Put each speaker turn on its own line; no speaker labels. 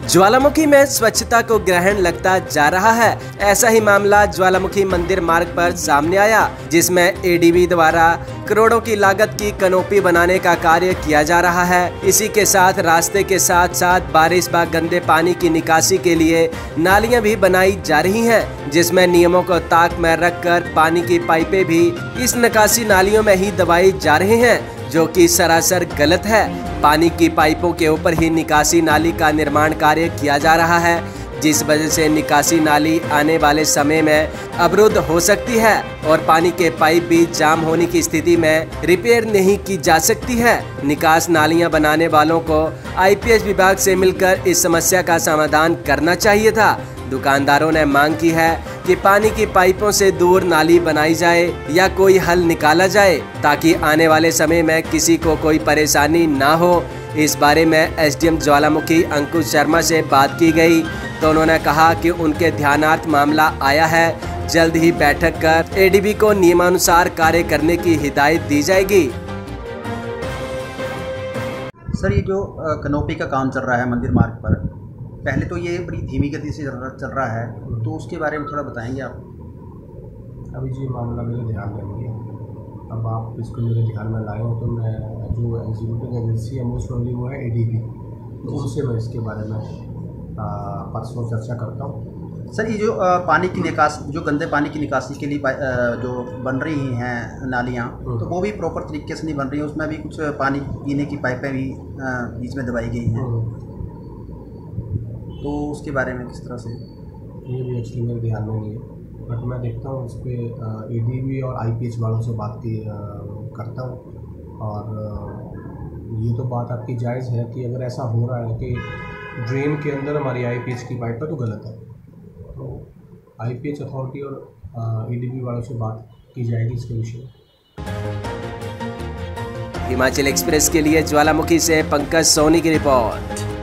ज्वालामुखी में स्वच्छता को ग्रहण लगता जा रहा है। ऐसा ही मामला ज्वालामुखी मंदिर मार्ग पर सामने आया, जिसमें एडीबी द्वारा करोड़ों की लागत की कनोपी बनाने का कार्य किया जा रहा है। इसी के साथ रास्ते के साथ साथ बारिश व गंदे पानी की निकासी के लिए नालियां भी बनाई जा रही हैं, जिसमें नियमों को ताक में रखकर पानी की पाइपें भी इस निकासी नालियों में ही दबाई जा रही हैं, जो कि सरासर गलत है। पानी की पाइपों के ऊपर ही निकासी नाली का निर्माण कार्य किया जा रहा है, जिस वजह से निकासी नाली आने वाले समय में अवरुद्ध हो सकती है और पानी के पाइप भी जाम होने की स्थिति में रिपेयर नहीं की जा सकती है। निकास नालियां बनाने वालों को आईपीएच विभाग से मिलकर इस समस्या का समाधान करना चाहिए था। दुकानदारों ने मांग की है कि पानी की पाइपों से दूर नाली बनाई जाए या कोई हल निकाला जाए, ताकि आने वाले समय में किसी को कोई परेशानी ना हो। इस बारे में एसडीएम ज्वालामुखी अंकुश शर्मा से बात की गई तो उन्होंने कहा कि उनके ध्यानार्थ मामला आया है, जल्द ही बैठक कर एडीबी को नियमानुसार कार्य करने की हिदायत दी जाएगी।
सर, ये जो कनोपी का काम चल रहा है मंदिर मार्ग पर, पहले तो ये बड़ी धीमी गति से चल रहा है, तो उसके बारे में थोड़ा बताएंगे आप?
अभी जी मामला मेरे ध्यान में नहीं है। अब आप इसको मेरे ध्यान में लाए हो तो मैं जो एग्जीक्यूटिव एजेंसी है मोस्ट प्रोबेबली वो है एडीबी, तो उससे मैं इसके बारे में परसों चर्चा करता हूँ।
सर, ये जो पानी की जो गंदे पानी की निकासी के लिए जो बन रही हैं नालियाँ, तो वो भी प्रॉपर तरीके से नहीं बन रही हैं। उसमें भी कुछ पानी पीने की पाइपें भी बीच में दबाई गई हैं, तो उसके बारे में किस तरह से?
ये भी एक्चुअली मेरे ध्यान में नहीं है, बट मैं देखता हूँ इस पर एडीबी और आईपीएच वालों से बात करता हूँ। और ये तो बात आपकी जायज़ है कि अगर ऐसा हो रहा है कि ड्रेन के अंदर हमारी आईपीएच की पाइप है तो गलत है, तो आईपीएच अथॉरिटी और एडीबी वालों से बात की जाएगी इसके विषय में।
हिमाचल एक्सप्रेस के लिए ज्वालामुखी से पंकज सोनी की रिपोर्ट।